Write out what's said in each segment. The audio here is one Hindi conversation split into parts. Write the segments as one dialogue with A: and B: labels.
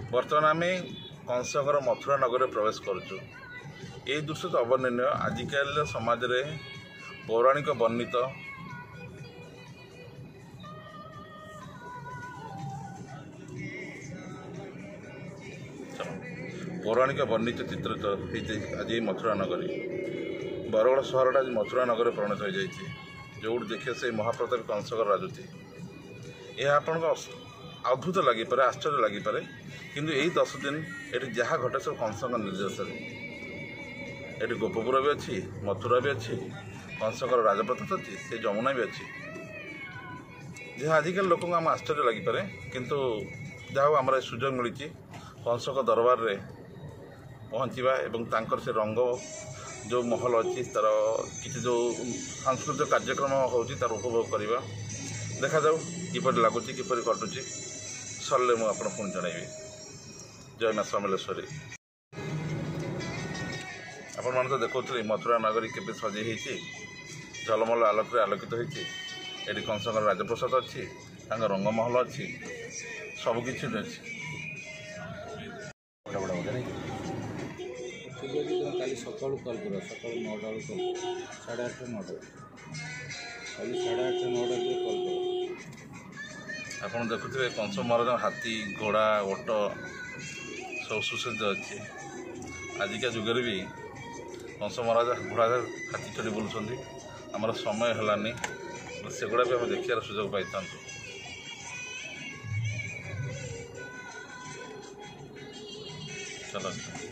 A: बर्तमान आम कंसगर मथुरा नगर में प्रवेश करुचु। ये दृश्य तो अवर्णनीय। आजिकल समाज रे पौराणिक वर्णित चित्रित आज मथुरा नगरी बरगढ़ सहरटा आज मथुरा नगर परिणत हो जाए। जो देखिए से महाप्रताप कंसगर राजूति यह आपण अद्भुत लगिपे, आश्चर्य लगिपे, किंतु यही 10 दिन ये जहाँ घटे सब कंसक निर्देश। ये गोपपुर भी अच्छी, मथुरा भी अच्छी, कंसकर राजपथ अच्छी, से जमुना भी अच्छी, जहाँ आजिकल लोक आम आश्चर्य लगिपे, किंतु जहाँ आमर सुजोग मिली कंसक दरबार रे पहुँचवा और से रंग जो महल अच्छी तार किसी जो सांस्कृतिक कार्यक्रम होती तार उपभोग करवा। देखा जाऊ किपर लगुच किपर कटुची सरले मुझे पुणी जनइबी। जय माँ समलेश्वरी। आपण मैंने तो देखुली मथुरा नगरी के सजे झलमल आलोक आलोकित होती। ये कंसकर राजप्रसाद अच्छी, रंगमहल अच्छी, सबकि अच्छी।
B: काली सकाल कल कर सकाल 9टा 8:30 9टा काली 8:30 9टा कल कर।
A: आप देखुए कंस महाराज हाथी घोड़ा ओट सब सुसज्ज अच्छी। आजिका जुगरे भी कंस महाराज घोड़ा हाथी चढ़ी बुलूँ। आमर समय है सेगुड़ा भी आम देखार सुजोग पाई था। चलो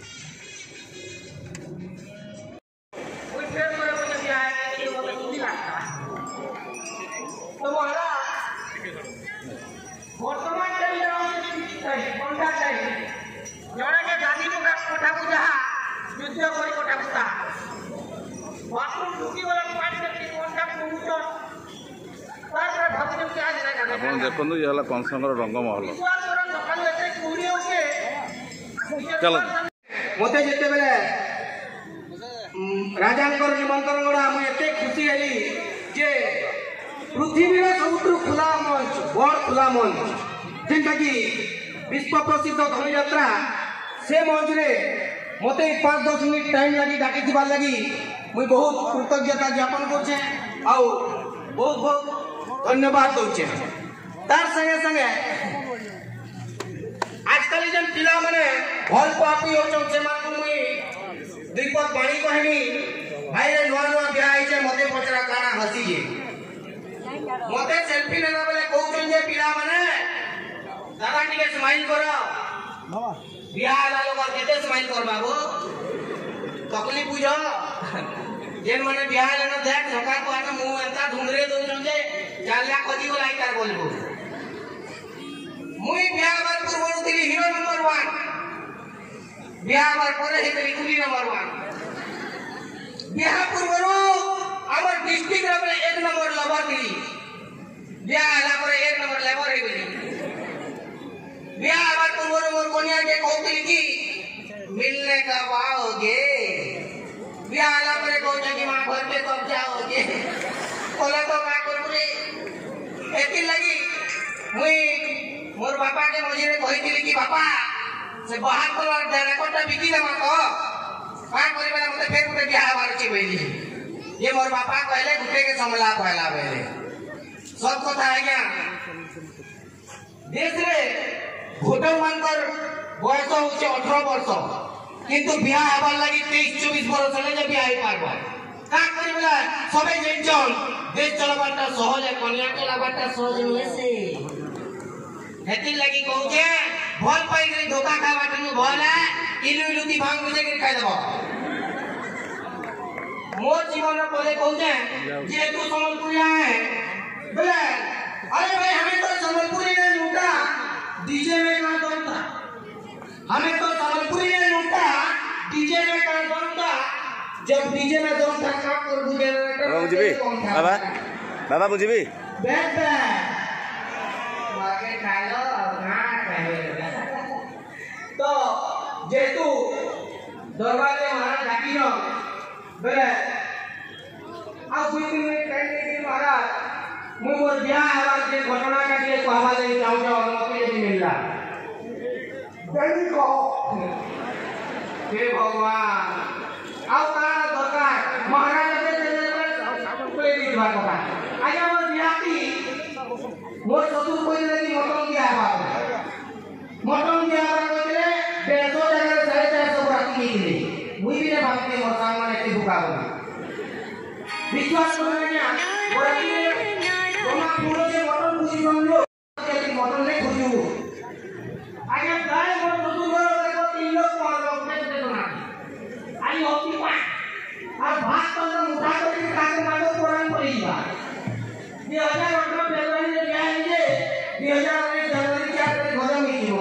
A: आप देखो ये कंसकर रंगमहल। चलो
C: मत जिते बेले राजा निमंत्रण गड़ा मुझे खुशी हेली जे पृथ्वी सबुठ खुला मंच बड़ खुला मंच जेनटा कि विश्व प्रसिद्ध धनु यात्रा से मंच रे मत 5-10 मिनट टाइम लगी डाकी लगी मुझे बहुत कृतज्ञता ज्ञापन करे बहुत बहुत धन्यवाद दूचे। तार संगे संगे आजकल जन पिला माने भल पापी होचन से मान मुई दीपक बाणी कहनी भाई रे नवा नवा बियाह आइছে मते पचरा काना हसी जे मते सेल्फी लेना बेले कहउछन जे पिला माने दादा टिके स्माइल करो बियाह ला लोग केते स्माइल कर बाबू तकली बुझो जेन माने बियाह लेना देख झका को आने मुंह एंता धुंगरे दोछन जे जालिया खजी को लाई तार बोलबो। मुई बियाह बार पूर्व दिली हीरो नंबर 1 बियाह बार परे हे दिली कुली नंबर 1 बियाह पूर्व हमर डिस्ट्रिक्ट रे 1 नंबर लवर दिली बियाह आला परे 1 नंबर लेबर हे दिली बियाह बार पूर्व मोर कोनिया के कहतिली कि मिलने कब आओगे बियाह आला परे कहते कि मां घर पे कब जाओगे बोला तो का करबे एति लगी मुई मोर बापा के मझे कही कि बापा से बाहर कलर रेकर्डटा बिकी दे मत का करिबा मते फेर गुटे बियाह बार छी बेली ये मोर बापा कहले गुटे के समला कहला बेले सब कथा है क्या देश रे भोटर मानकर बयस होचे 18 वर्ष किंतु बियाह हेबार लागि 23-24 वर्ष ले जे बियाह पारबा का करिबा सबे जेंचन देश चलबाटा सहज कन्या के लाबाटा सहज होए से हेति लगी कहूचे भल पाई गई धोखा खावा तनु भल है इलु इलुती भांग बुझे के खाइ देबो मोर जीवन रे पहले कहूचे जे तू संबलपुरिया है बोले अरे भाई हमें तो संबलपुरी ने लूटा डीजे में का दम था हमें तो संबलपुरी ने लूटा डीजे में का दम था जब डीजे में दम था का कर बुझे बाबा बुझबी बाबा बुझबी बैठ आगे खालो ना तो जेतु दरबारे महाराज डाकिनो बेले आ 2 मिनट टाइम दे महाराज मु मोर बियाह हेबार जे घटना का जे कहबा ले चाहू अनुमति यदि मिलला हे भगवान आउ काना दरकार महाराज कथा आज्ञा मोर बिहाती मोर ससुर कहले कि मटन दिया कहले 150 जगह 450 राखी दिले मुई भी भाबते मोर सांग माने के भूखा बना विश्वास करना मोर आगे तोमा पूरो से मटन खुशी बनलो मटन ले खुशी आगे गाय मोर ससुर घर देखो 3 लोग 5 लोग पेट ना आई होती पा आ भात तो मुठा करके काके मारो पुराण पड़ीबा 2018 फरवरी रे बियाह जे 2019 जनवरी क्या करे घर में जीवो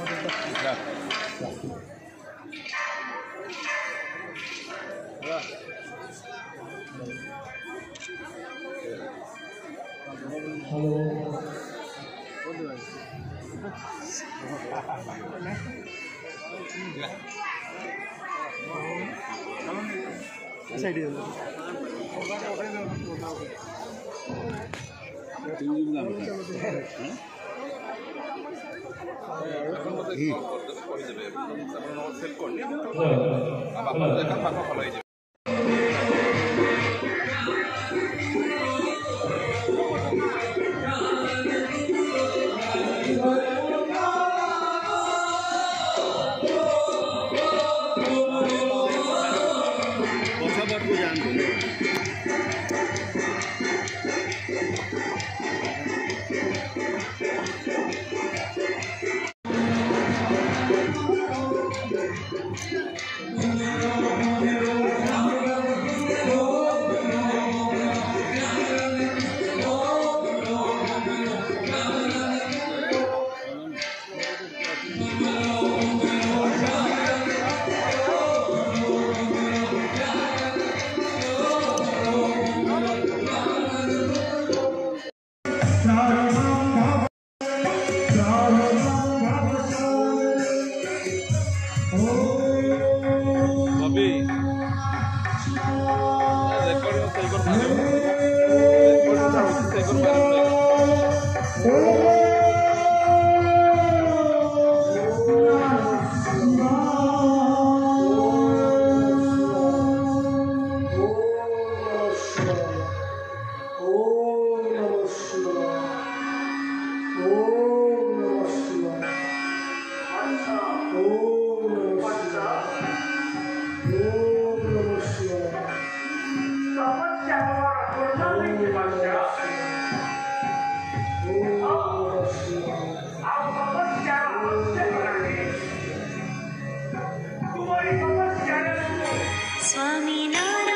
D: स्वामी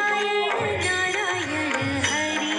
D: नारायण नारायण हरि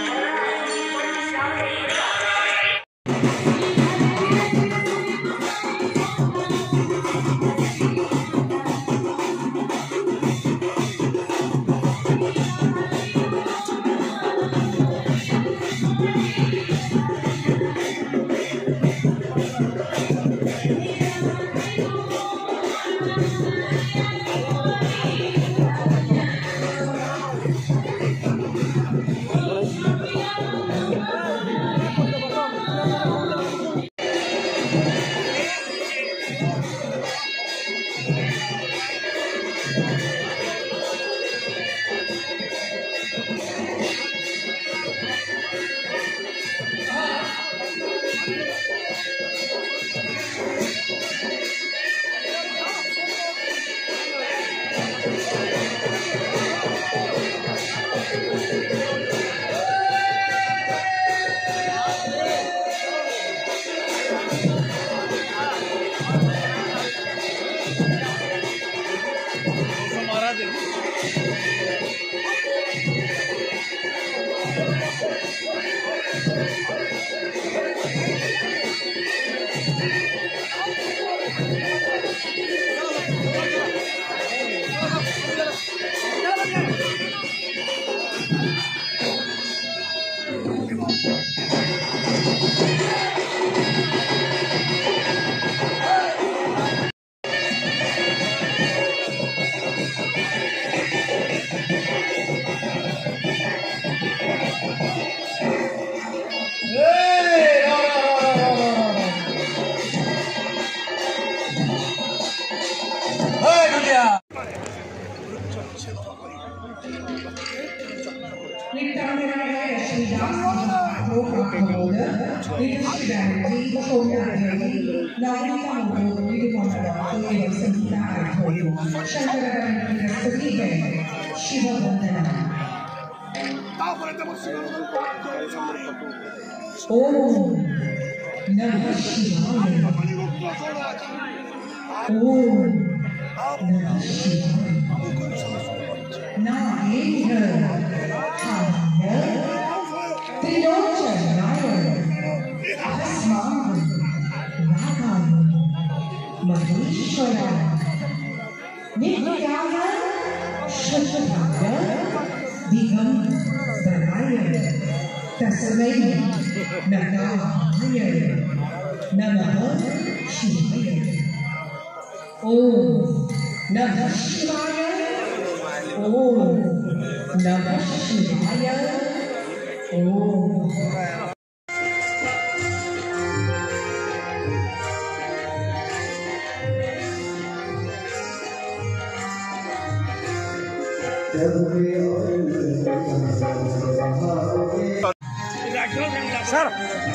E: सर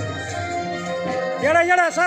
E: जड़ा सर